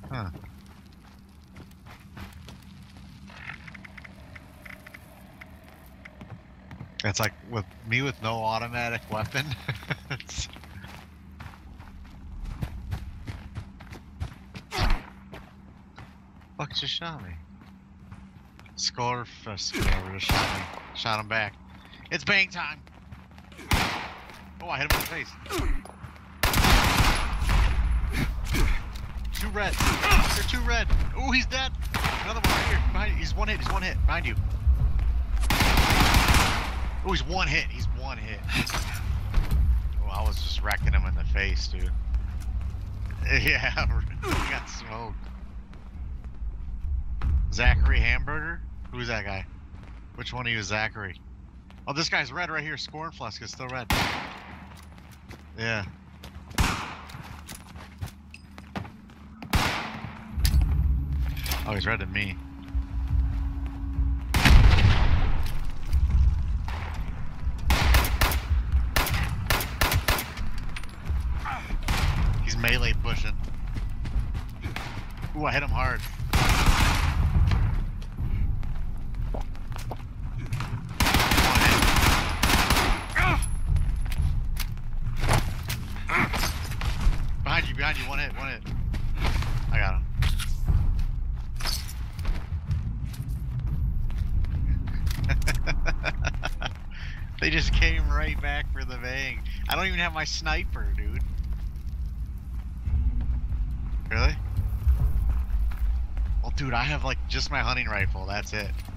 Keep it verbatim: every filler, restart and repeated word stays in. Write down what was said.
Huh. It's like with me with no automatic weapon. It's... Fuck just shot me. Score for whoever just shot me. Shot him back. It's bang time! Oh, I hit him in the face. Two red. They're two red. Oh, he's dead. Another one right here. Behind you. He's one hit. He's one hit. Behind you. Oh, he's one hit. He's one hit. Oh, I was just wrecking him in the face, dude. Yeah, he got smoked. Zachary Hamburger? Who's that guy? Which one of you is Zachary? Oh, this guy's red right here. Scornflusk is still red. Yeah. Oh, he's red to me. He's melee pushing. Ooh, I hit him hard. Behind you, behind you, one hit, one hit. I got him. They just came right back for the bang. I don't even have my sniper, dude. Really? Well, dude, I have like just my hunting rifle. That's it.